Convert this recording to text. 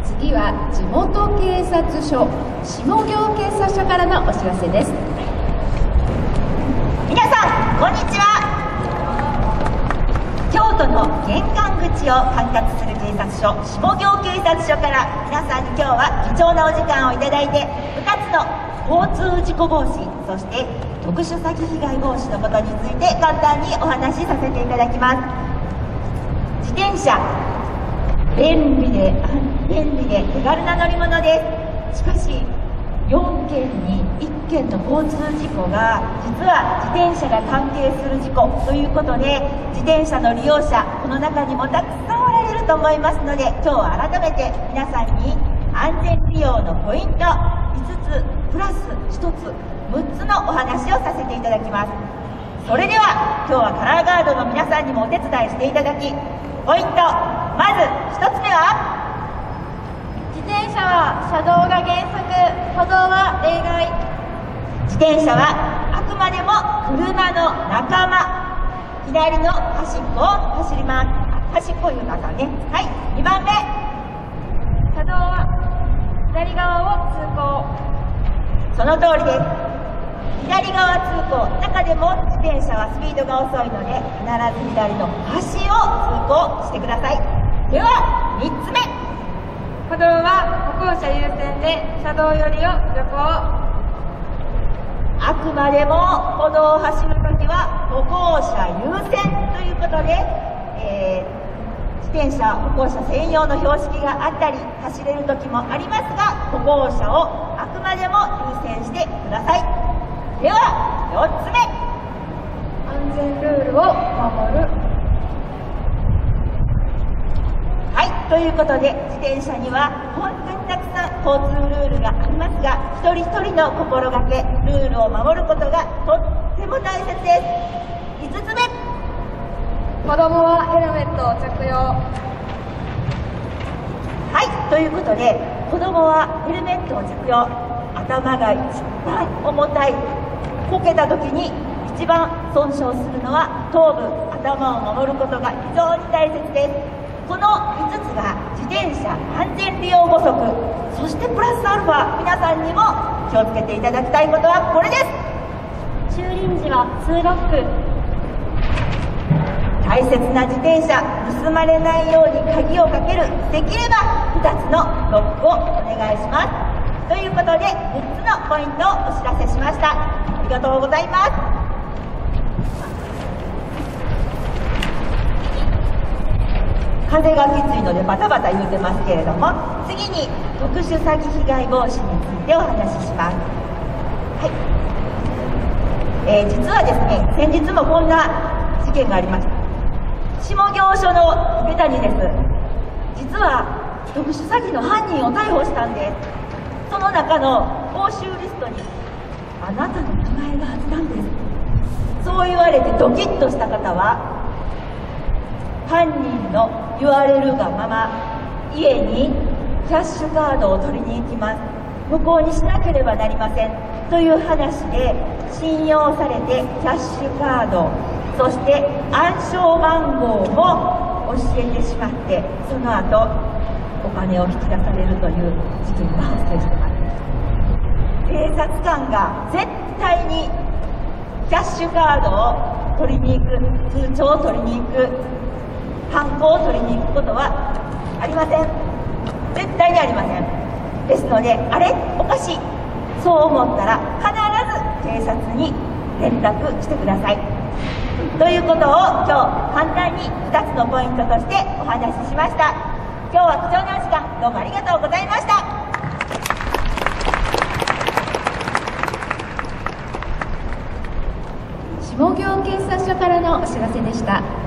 次は地元警察署下京警察署からのお知らせです。 皆さんこんにちは。京都の玄関口を管轄する警察署下京警察署から皆さんに今日は貴重なお時間をいただいて、2つの交通事故防止、そして特殊詐欺被害防止のことについて簡単にお話しさせていただきます。自転車、便利で手軽な乗り物です。しかし4件に1件の交通事故が実は自転車が関係する事故ということで、自転車の利用者この中にもたくさんおられると思いますので、今日は改めて皆さんに安全利用のポイント5つプラス1つ6つのお話をさせていただきます。それでは今日はカラーガードの皆さんにもお手伝いしていただき、ポイントまず1つ目は、 自転車は車道が原則、歩道は例外。 自転車はあくまでも車の仲間、左の端っこを走ります。端っこいう中ね。はい、2番目、 車道は左側を通行。 その通りです。左側通行、中でも自転車はスピードが遅いので必ず左の端を通行してください。では3つ目、 歩道は歩行者優先で車道寄りを徐行。 あくまでも歩道を走るときは歩行者優先ということで、自転車、歩行者専用の標識があったり走れるときもありますが、歩行者をあくまでも優先してください。では4つ目、 安全ルールを守る。 はい、ということで自転車には本当にたくさん交通ルールがありますが、一人一人の心がけ、ルールを守ることがとっても大切です。5つ目、 子供はヘルメットを着用。 はい、ということで子供はヘルメットを着用。頭が一番重たい、こけた時に一番損傷するのは頭部、頭を守ることが非常に大切です。この5つが自転車安全利用補足、そしてプラスアルファ、皆さんにも気をつけていただきたいことはこれです。 駐輪時は2ロック。 大切な自転車、盗まれないように鍵をかける、できれば2つのロックをお願いします。ということで6つのポイントをお知らせしました。ありがとうございます。風がきついのでバタバタ言うてますけれども、次に特殊詐欺被害防止についてお話しします。はい、実はですね、先日もこんな事件がありました。下京署の池谷です。実は特殊詐欺の犯人を逮捕したんです。その中の押収リストにあなたの名前があったんです。そう言われてドキッとした方は、犯人の言われるがまま家にキャッシュカードを取りに行きます、無効にしなければなりませんという話で信用されてキャッシュカード、そして暗証番号も教えてしまって、その後お金を引き出されるという事件が発生しています。警察官が絶対にキャッシュカードを取りに行く、通帳を取りに行く、ハンコを取りに行くことはありません。絶対にありません。ですので、あれおかしい、そう思ったら必ず警察に連絡してくださいということを今日簡単に2つのポイントとしてお話ししました。今日は貴重なお時間どうもありがとうございました。 下京警察署からのお知らせでした。